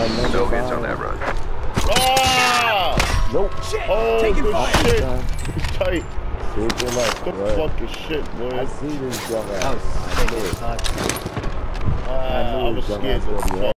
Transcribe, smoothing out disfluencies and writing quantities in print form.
No hits on that run. Ah! Nope. Oh, Taking good fire. shit. He's tight. Save your life, Good bro. fucking shit, boy. I see this dumbass. That was sick as fuck. I was scared to fuck.